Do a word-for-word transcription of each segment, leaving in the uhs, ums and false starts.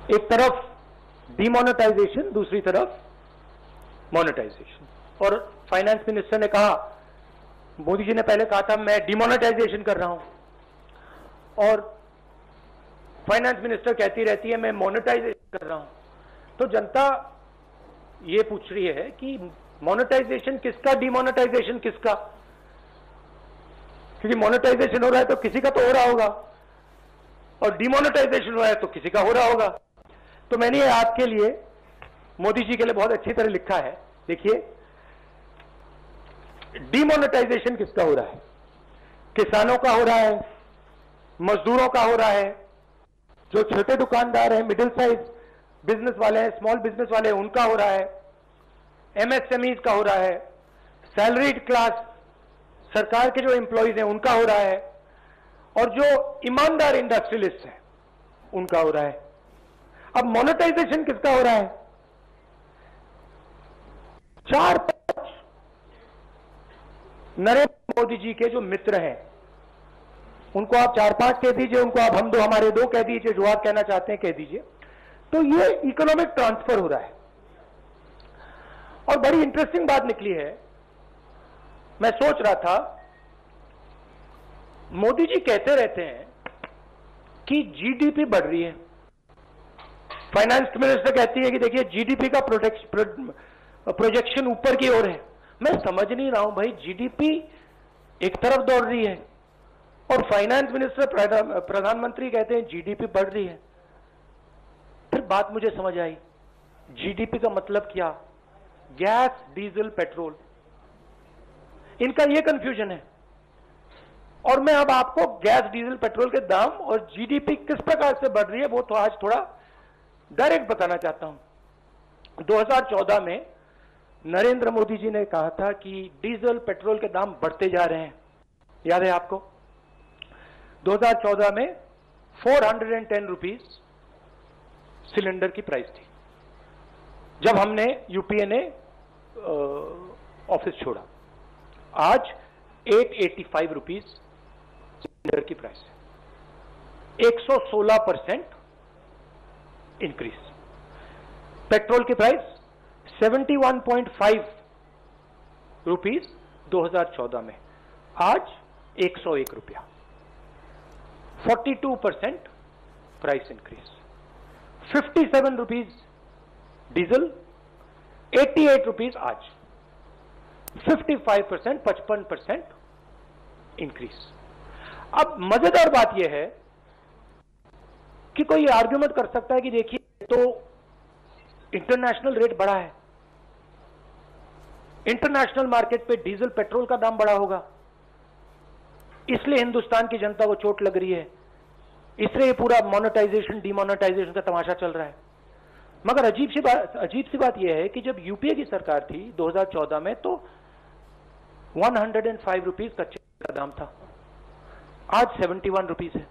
एक तरफ डिमोनेटाइजेशन, दूसरी तरफ मोनेटाइजेशन। और फाइनेंस मिनिस्टर ने कहा, मोदी जी ने पहले कहा था मैं डिमोनेटाइजेशन कर रहा हूं, और फाइनेंस मिनिस्टर कहती रहती है मैं मोनेटाइजेशन कर रहा हूं। तो जनता ये पूछ रही है कि मोनेटाइजेशन किसका, डिमोनेटाइजेशन किसका? क्योंकि मोनेटाइजेशन हो रहा है तो किसी का तो हो रहा होगा, और डिमोनेटाइजेशन हो रहा है तो किसी का हो रहा होगा। तो मैंने ये आपके लिए, मोदी जी के लिए बहुत अच्छी तरह लिखा है। देखिए, डिमोनेटाइजेशन किसका हो रहा है? किसानों का हो रहा है, मजदूरों का हो रहा है, जो छोटे दुकानदार हैं, मिडिल साइज बिजनेस वाले हैं, स्मॉल बिजनेस वाले हैं, उनका हो रहा है, एमएसएमईज का हो रहा है, सैलरीड क्लास सरकार के जो एम्प्लॉइज हैं उनका हो रहा है, और जो ईमानदार इंडस्ट्रियलिस्ट हैं उनका हो रहा है। अब मोनेटाइजेशन किसका हो रहा है? चार पांच नरेंद्र मोदी जी के जो मित्र हैं, उनको आप चार पांच कह दीजिए, उनको आप हम दो हमारे दो कह दीजिए, जो आप कहना चाहते हैं कह दीजिए। तो ये इकोनॉमिक ट्रांसफर हो रहा है। और बड़ी इंटरेस्टिंग बात निकली है, मैं सोच रहा था, मोदी जी कहते रहते हैं कि जीडीपी बढ़ रही है, फाइनेंस मिनिस्टर कहती है कि देखिए जीडीपी का प्रोजेक्शन ऊपर की ओर है। मैं समझ नहीं रहा हूं भाई, जीडीपी एक तरफ दौड़ रही है और फाइनेंस मिनिस्टर, प्रधानमंत्री कहते हैं जीडीपी बढ़ रही है। फिर बात मुझे समझ आई, जीडीपी का मतलब क्या? गैस, डीजल, पेट्रोल, इनका यह कंफ्यूजन है। और मैं अब आपको गैस, डीजल, पेट्रोल के दाम और जीडीपी किस प्रकार से बढ़ रही है वो तो आज थोड़ा डायरेक्ट बताना चाहता हूं। दो हज़ार चौदह में नरेंद्र मोदी जी ने कहा था कि डीजल, पेट्रोल के दाम बढ़ते जा रहे हैं, याद है आपको? दो हज़ार चौदह में चार सौ दस रुपीस सिलेंडर की प्राइस थी जब हमने, यूपीए ने ऑफिस छोड़ा। आज आठ सौ पचासी रुपीस सिलेंडर की प्राइस है, एक सौ सोलह परसेंट इंक्रीज। पेट्रोल की प्राइस इकहत्तर पॉइंट पाँच रुपीस दो हज़ार चौदह में, आज एक सौ एक रुपया, बयालीस परसेंट प्राइस इंक्रीज। सत्तावन रुपीस डीजल, अठासी रुपीस आज, पचपन परसेंट पचपन परसेंट इंक्रीज। अब मजेदार बात यह है कि कोई आर्ग्यूमेंट कर सकता है कि देखिए तो इंटरनेशनल रेट बढ़ा है, इंटरनेशनल मार्केट पे डीजल, पेट्रोल का दाम बढ़ा होगा, इसलिए हिंदुस्तान की जनता को चोट लग रही है, इसलिए ये पूरा मोनेटाइजेशन, डिमोनेटाइजेशन का तमाशा चल रहा है। मगर अजीब सी बात अजीब सी बात यह है कि जब यूपीए की सरकार थी दो हज़ार चौदह में, तो एक सौ पाँच रुपीस कच्चे का दाम था, आज इकहत्तर रुपीस है,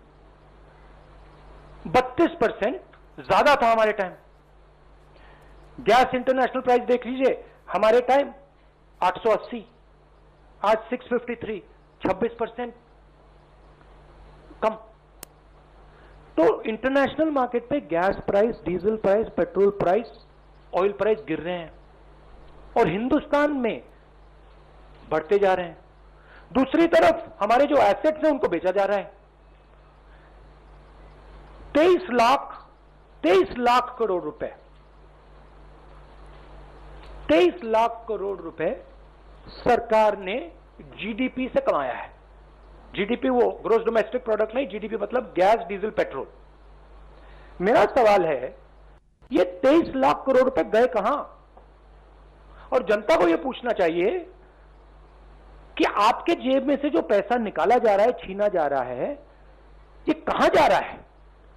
बत्तीस परसेंट ज्यादा था हमारे टाइम। गैस इंटरनेशनल प्राइस देख लीजिए, हमारे टाइम आठ सौ अस्सी, आज छह सौ तिरेपन, छब्बीस परसेंट कम। तो इंटरनेशनल मार्केट पे gas price, diesel price, petrol price, oil price गिर रहे हैं और हिंदुस्तान में बढ़ते जा रहे हैं। दूसरी तरफ हमारे जो एसेट्स हैं उनको बेचा जा रहा है। तेईस लाख तेईस लाख करोड़ रुपए तेईस लाख करोड़ रुपए सरकार ने जीडीपी से कमाया है। जीडीपी वो ग्रोस डोमेस्टिक प्रोडक्ट नहीं, जीडीपी मतलब गैस, डीजल, पेट्रोल। मेरा सवाल है, ये तेईस लाख करोड़ रुपए गए कहां? और जनता को यह पूछना चाहिए कि आपके जेब में से जो पैसा निकाला जा रहा है, छीना जा रहा है, ये कहां जा रहा है?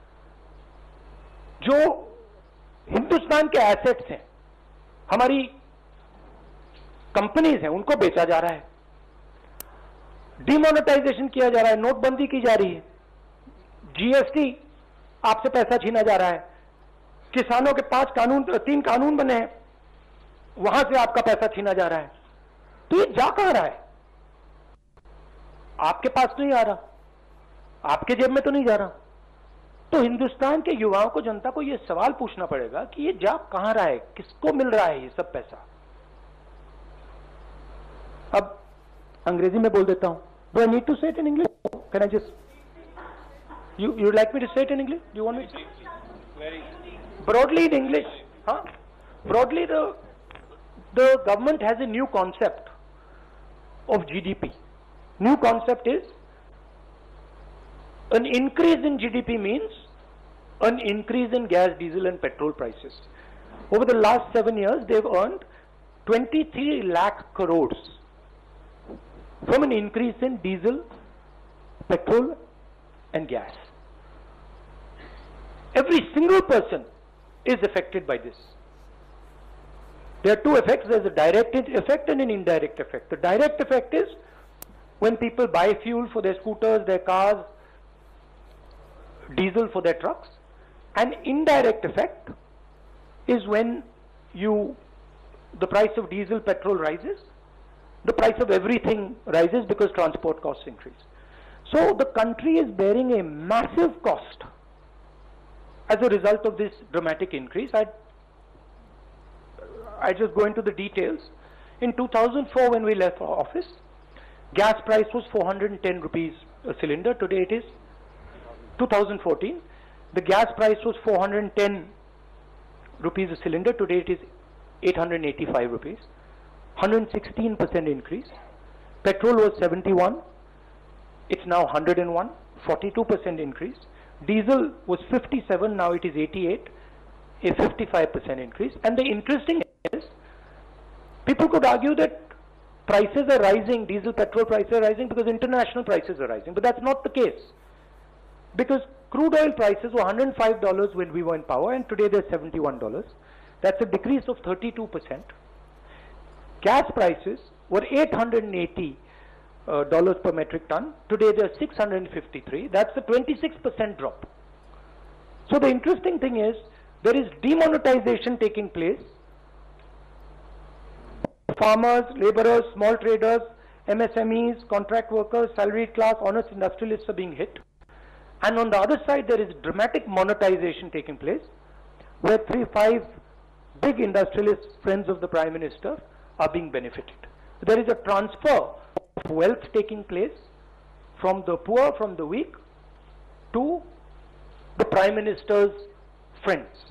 जो हिंदुस्तान के एसेट्स हैं, हमारी कंपनीज हैं, उनको बेचा जा रहा है, डिमोनेटाइजेशन किया जा रहा है, नोटबंदी की जा रही है, जीएसटी आपसे पैसा छीना जा रहा है, किसानों के पांच कानून, तीन कानून बने हैं, वहां से आपका पैसा छीना जा रहा है। तो ये जा कहां रहा है? आपके पास नहीं आ रहा, आपके जेब में तो नहीं जा रहा। तो हिंदुस्तान के युवाओं को, जनता को यह सवाल पूछना पड़ेगा कि ये जा कहां रहा है, किसको मिल रहा है ये सब पैसा। अब अंग्रेजी में बोल देता हूं। Do I need to say it in English? Can I just you you like me to say it in English? You want me? Broadly in English, हाँ, broadly the the government has a new concept of G D P. New concept is an increase in G D P means an increase in gas, diesel and petrol prices. Over the last seven years, they've earned twenty-three lakh crores from an increase in diesel, petrol and gas. Every single person is affected by this. There are two effects. There's a direct effect and an indirect effect. The direct effect is when people buy fuel for their scooters, their cars, diesel for their trucks. An indirect effect is when you, the price of diesel, petrol rises, the price of everything rises because transport costs increase. So the country is bearing a massive cost as a result of this dramatic increase. I I just go into the details. In two thousand four, when we left our office, gas price was four hundred ten rupees a cylinder. Today it is two thousand fourteen. The gas price was four hundred ten rupees a cylinder. Today it is eight hundred eighty-five rupees. one hundred sixteen percent increase. Petrol was seventy-one. It's now one hundred one. forty-two percent increase. Diesel was fifty-seven. Now it is eighty-eight. A fifty-five percent increase. And the interesting is, people could argue that prices are rising, diesel, petrol prices are rising because international prices are rising, but that's not the case. Because crude oil prices were one hundred five dollars when we were in power, and today they're seventy-one dollars. That's a decrease of thirty-two percent. Gas prices were eight hundred eighty dollars uh, per metric ton. Today they're six hundred fifty-three. That's a twenty-six percent drop. So the interesting thing is, there is demonetization taking place. Farmers, laborers, small traders, M S M Es, contract workers, salaried class, honest industrialists are being hit. And on the other side, there is dramatic monetization taking place, where three, five big industrialists, friends of the Prime Minister, are being benefited. There is a transfer of wealth taking place from the poor, from the weak, to the Prime Minister's friends.